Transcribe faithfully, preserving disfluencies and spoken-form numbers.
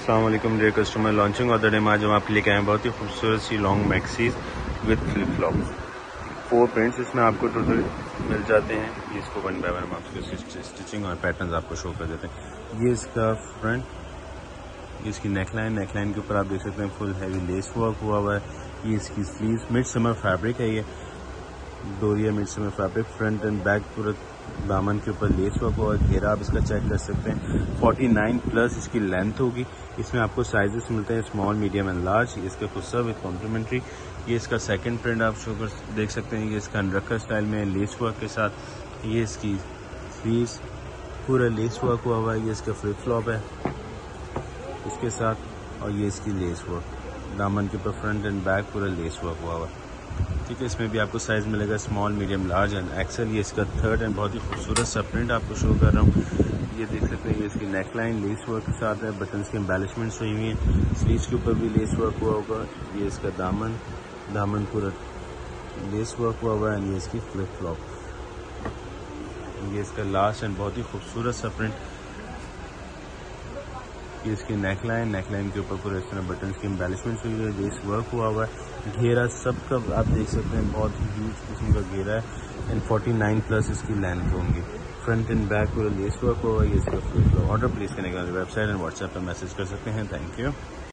अस्सलाम वालेकुम dear customer, launching of the day आज हम आपके लेके आए हैं बहुत ही खूबसूरत सी long maxis with flip flops. Four prints इसमें आपको टोटल मिल जाते हैं। ये इसको वन बाय वन हम आपको स्टिचिंग और पैटर्न्स आपको शो कर देते हैं। ये इसका फ्रंट, ये इसकी नेकलाइन नेकलाइन के ऊपर आप देख सकते हैं फुल हैवी लेस वर्क हुआ हुआ है। ये इसकी स्लीव्स मिड समर फैब्रिक है, ये डोरिया mid summer fabric. Front and back पूरा दामन के ऊपर लेस वर्क हुआ है। घेरा आप इसका चेक कर सकते हैं। उनचास प्लस इसकी लेंथ होगी। इसमें आपको साइजेस मिलते हैं स्मॉल, मीडियम एंड लार्ज। ये इसका खुस्सा विद कॉम्प्लीमेंट्री। ये इसका सेकंड प्रिंट आप शो कर देख सकते हैं। ये इसका अनरक्कर स्टाइल में लेस वर्क के साथ। ये इसकी स्लीव्स पूरा लेस वर्क हुआ हुआ है। ये इसका फ्लिप फ्लॉप है इसके साथ, और ये इसकी लेस वर्क दामन के ऊपर फ्रंट एंड बैक पूरा लेस वर्क हुआ हुआ है। ठीक है, इसमें भी आपको साइज़ मिलेगा small, medium, large and XL. ये इसका थर्ड एंड बहुत ही खूबसूरत सा प्रिंट आपको शो कर रहा हूँ। ये देख सकते हैं, ये इसकी नेकलाइन लेस वर्क के साथ है। बटन्स की एम्बेलिशमेंट्स हुई हुई हैं। स्लीव्स के ऊपर भी लेस वर्क हुआ होगा। ये इसका दामन दामन पूरा लेस वर्क हुआ हुआ है। एंड ये इसकी फ्लिप फ्लॉप। ये इसका लास्ट एंड बहुत ही खूबसूरत सा प्रिंट। ये इसकी नेकलाइन नेकलाइन के ऊपर पूरे इस तरह बटन्स की एम्बेलिशमेंट्स हुई है। लेस वर्क हुआ हुआ है। घेरा सबका आप देख सकते हैं, बहुत ही ह्यूज किस्म का घेरा है। एंड उनचास प्लस इसकी लेंथ होंगी। फ्रंट एंड बैक पूरा लेस वर्क हुआ है। ये इसका ऑर्डर प्लेस करने के बाद वेबसाइट एंड व्हाट्सएप पर मैसेज कर सकते हैं। Thank you.